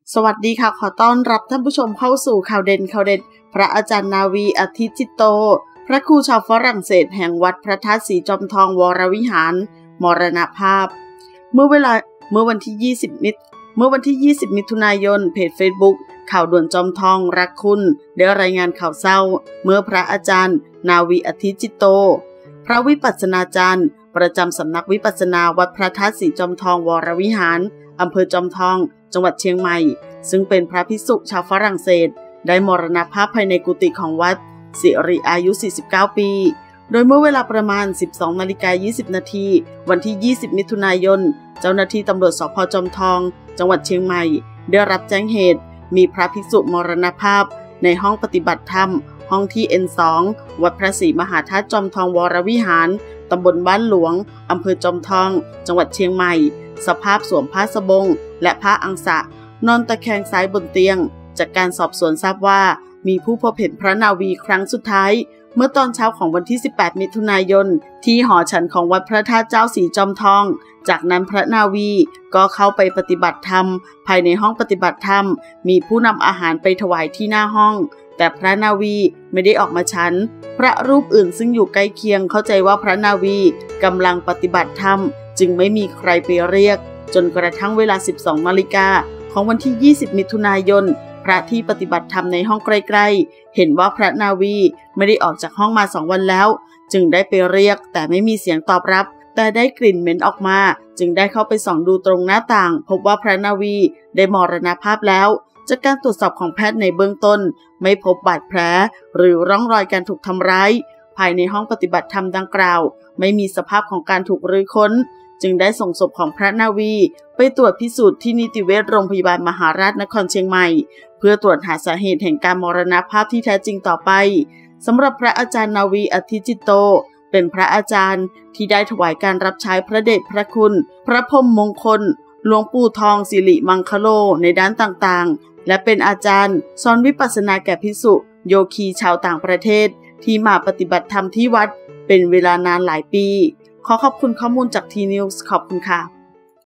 สวัสดีค่ะขอต้อนรับท่านผู้ชมเข้าสู่ข่าวเด่นพระอาจารย์นาวีอธิจิตโตพระครูชาวฝรั่งเศสแห่งวัดพระธาตุสีจอมทองวรวิหารมรณภาพเมื่อวันที่ 20 มิถุนายนเพจ Facebook ข่าวด่วนจอมทองรักคุณได้รายงานข่าวเศร้าเมื่อพระอาจารย์นาวีอธิจิตโตพระวิปัสสนาจารย์ประจำสำนักวิปัสสนาวัดพระธาตุสีจอมทองวรวิหารอำเภอจอมทองจังหวัดเชียงใหม่ซึ่งเป็นพระภิกษุชาวฝรั่งเศสได้มรณภาพภายในกุฏิของวัดสิริอายุ 49 ปีโดยเมื่อเวลาประมาณ 12:20 นาทีวันที่ 20 มิถุนายนเจ้าหน้าที่ตำรวจสภ.จอมทองจังหวัดเชียงใหม่ได้รับแจ้งเหตุมีพระภิกษุมรณภาพในห้องปฏิบัติธรรมห้องที่ N2 วัดพระศรีมหาธาตุจอมทองวรวิหารตำบลบ้านหลวงอำเภอจอมทองจังหวัดเชียงใหม่สภาพสวมผ้าสบงและผ้าอังสะนอนตะแคงซ้ายบนเตียงจากการสอบสวนทราบว่ามีผู้พบเห็นพระนาวีครั้งสุดท้ายเมื่อตอนเช้าของวันที่ 18 มิถุนายนที่หอฉันของวัดพระธาตุเจ้าสีจอมทองจากนั้นพระนาวีก็เข้าไปปฏิบัติธรรมภายในห้องปฏิบัติธรรมมีผู้นำอาหารไปถวายที่หน้าห้องแต่พระนาวีไม่ได้ออกมาฉันพระรูปอื่นซึ่งอยู่ใกล้เคียงเข้าใจว่าพระนาวีกำลังปฏิบัติธรรมจึงไม่มีใครไปเรียกจนกระทั่งเวลา 12 นาฬิกาของวันที่ 20 มิถุนายนพระที่ปฏิบัติธรรมในห้องใกล้ๆเห็นว่าพระนาวีไม่ได้ออกจากห้องมา2 วันแล้วจึงได้ไปเรียกแต่ไม่มีเสียงตอบรับแต่ได้กลิ่นเหม็นออกมาจึงได้เข้าไปส่องดูตรงหน้าต่างพบว่าพระนาวีได้มรณภาพแล้วจากการตรวจสอบของแพทย์ในเบื้องต้นไม่พบบาดแผลหรือร่องรอยการถูกทำร้ายภายในห้องปฏิบัติธรรมดังกล่าวไม่มีสภาพของการถูกรื้อค้นจึงได้ส่งศพของพระนาวีไปตรวจพิสูจน์ที่นิติเวชโรงพยาบาลมหาราชนครเชียงใหม่เพื่อตรวจหาสาเหตุแห่งการมรณภาพที่แท้จริงต่อไปสำหรับพระอาจารย์นาวีอธิจิตโตเป็นพระอาจารย์ที่ได้ถวายการรับใช้พระเดชพระคุณพระพรหมมงคลหลวงปู่ทองสิริมังคโลในด้านต่างๆและเป็นอาจารย์สอนวิปัสสนาแก่ภิกษุโยคีชาวต่างประเทศที่มาปฏิบัติธรรมที่วัดเป็นเวลานานหลายปีขอขอบคุณข้อมูลจากทีนิวส์ขอบคุณค่ะ